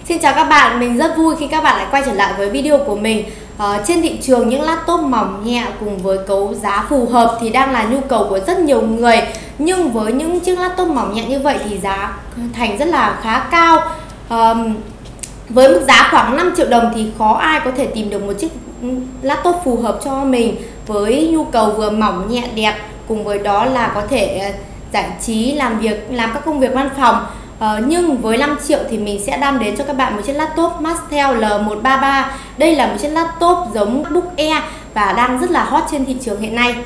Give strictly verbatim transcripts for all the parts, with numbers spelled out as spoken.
Xin chào các bạn, mình rất vui khi các bạn lại quay trở lại với video của mình. Ờ, trên thị trường những laptop mỏng nhẹ cùng với cấu giá phù hợp thì đang là nhu cầu của rất nhiều người. Nhưng với những chiếc laptop mỏng nhẹ như vậy thì giá thành rất là khá cao. Ờ, với mức giá khoảng năm triệu đồng thì khó ai có thể tìm được một chiếc laptop phù hợp cho mình với nhu cầu vừa mỏng nhẹ đẹp, cùng với đó là có thể giải trí, làm việc, làm các công việc văn phòng. Ờ, nhưng với năm triệu thì mình sẽ đem đến cho các bạn một chiếc laptop Mastel L một ba ba. Đây là một chiếc laptop giống MacBook Air và đang rất là hot trên thị trường hiện nay.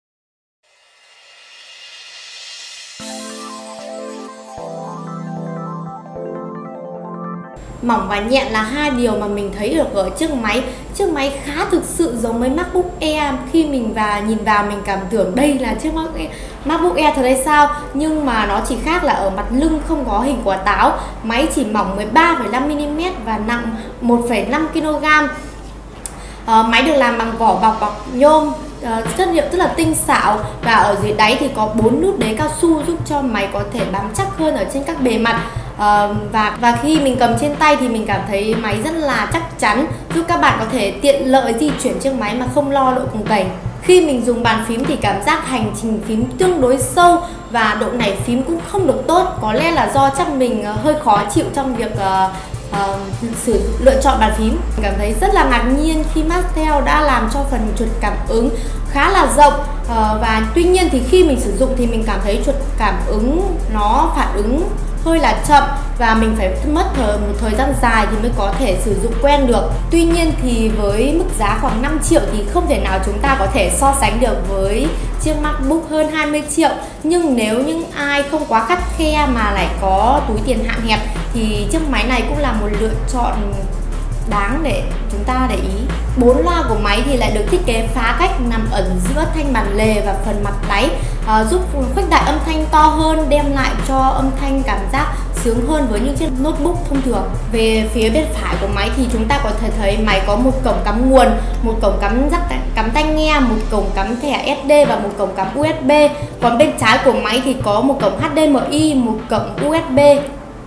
Mỏng và nhẹ là hai điều mà mình thấy được ở chiếc máy. Chiếc máy khá thực sự giống với MacBook Air. Khi mình và nhìn vào mình cảm tưởng đây là chiếc MacBook Air thật hay sao. Nhưng mà nó chỉ khác là ở mặt lưng không có hình quả táo. Máy chỉ mỏng mười ba phẩy năm mi li mét và nặng một phẩy năm ki lô gam. à, Máy được làm bằng vỏ bọc bọc nhôm, à, chất liệu rất là tinh xảo. Và ở dưới đáy thì có bốn nút đế cao su giúp cho máy có thể bám chắc hơn ở trên các bề mặt. Uh, và và khi mình cầm trên tay thì mình cảm thấy máy rất là chắc chắn, giúp các bạn có thể tiện lợi di chuyển chiếc máy mà không lo độ cồng kềnh. Khi mình dùng bàn phím thì cảm giác hành trình phím tương đối sâu và độ nảy phím cũng không được tốt. Có lẽ là do chắc mình uh, hơi khó chịu trong việc uh, uh, sử lựa chọn bàn phím. Mình cảm thấy rất là ngạc nhiên khi Mastel đã làm cho phần chuột cảm ứng khá là rộng. uh, Và tuy nhiên thì khi mình sử dụng thì mình cảm thấy chuột cảm ứng nó phản ứng hơi là chậm và mình phải mất thời, một thời gian dài thì mới có thể sử dụng quen được. Tuy nhiên thì với mức giá khoảng năm triệu thì không thể nào chúng ta có thể so sánh được với chiếc MacBook hơn hai mươi triệu. Nhưng nếu những ai không quá khắt khe mà lại có túi tiền hạn hẹp thì chiếc máy này cũng là một lựa chọn đáng để chúng ta để ý. Bốn loa của máy thì lại được thiết kế phá cách nằm ẩn giữa thanh bản lề và phần mặt đáy, à, giúp khuếch đại âm thanh to hơn, đem lại cho âm thanh cảm giác sướng hơn với những chiếc notebook thông thường. Về phía bên phải của máy thì chúng ta có thể thấy máy có một cổng cắm nguồn, một cổng cắm rắc cắm tai nghe, một cổng cắm thẻ ét đê và một cổng cắm u ét bê. Còn bên trái của máy thì có một cổng hát đê em i, một cổng u ét bê.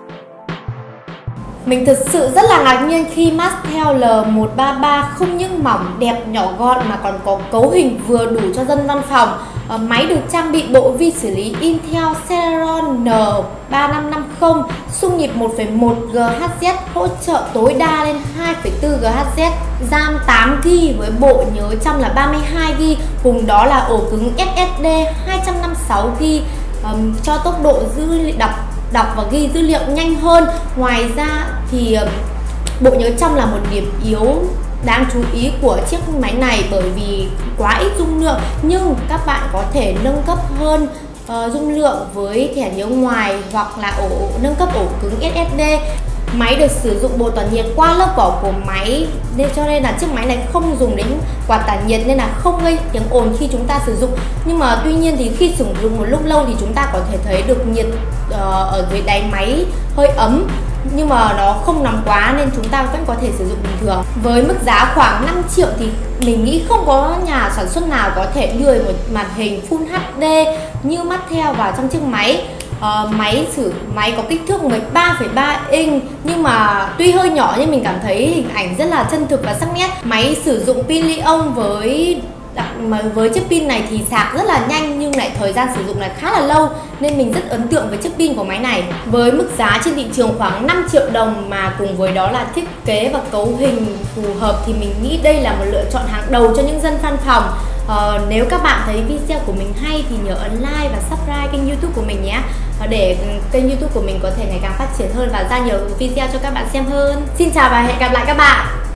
Mình thực sự rất là ngạc nhiên khi Mastel L một ba ba không những mỏng, đẹp, nhỏ gọn mà còn có cấu hình vừa đủ cho dân văn phòng. Ờ, máy được trang bị bộ vi xử lý Intel Celeron N ba năm năm không, xung nhịp một phẩy một giga héc, hỗ trợ tối đa lên hai phẩy bốn giga héc, RAM tám gi ga bai với bộ nhớ trong là ba mươi hai gi ga bai, cùng đó là ổ cứng ét ét đê hai trăm năm mươi sáu gi ga bai um, cho tốc độ dữ liệu đọc đọc và ghi dữ liệu nhanh hơn. Ngoài ra thì bộ nhớ trong là một điểm yếu đáng chú ý của chiếc máy này bởi vì quá ít dung lượng, nhưng các bạn có thể nâng cấp hơn uh, dung lượng với thẻ nhớ ngoài hoặc là ổ nâng cấp ổ cứng ét ét đê. Máy được sử dụng bộ tản nhiệt qua lớp vỏ của máy nên cho nên là chiếc máy này không dùng đến quạt tản nhiệt nên là không gây tiếng ồn khi chúng ta sử dụng. Nhưng mà tuy nhiên thì khi sử dụng một lúc lâu thì chúng ta có thể thấy được nhiệt uh, ở dưới đáy máy hơi ấm, nhưng mà nó không nóng quá nên chúng ta vẫn có thể sử dụng bình thường. Với mức giá khoảng năm triệu thì mình nghĩ không có nhà sản xuất nào có thể đưa một màn hình Full hát đê như Mastel vào trong chiếc máy. Uh, máy sử máy có kích thước mười ba phẩy ba inch nhưng mà tuy hơi nhỏ nhưng mình cảm thấy hình ảnh rất là chân thực và sắc nét. Máy sử dụng pin li-ion với với chiếc pin này thì sạc rất là nhanh nhưng lại thời gian sử dụng lại khá là lâu nên mình rất ấn tượng với chiếc pin của máy này. Với mức giá trên thị trường khoảng năm triệu đồng mà cùng với đó là thiết kế và cấu hình phù hợp thì mình nghĩ đây là một lựa chọn hàng đầu cho những dân văn phòng. Ờ, nếu các bạn thấy video của mình hay thì nhớ ấn like và subscribe kênh YouTube của mình nhé, để kênh YouTube của mình có thể ngày càng phát triển hơn và ra nhiều video cho các bạn xem hơn. Xin chào và hẹn gặp lại các bạn.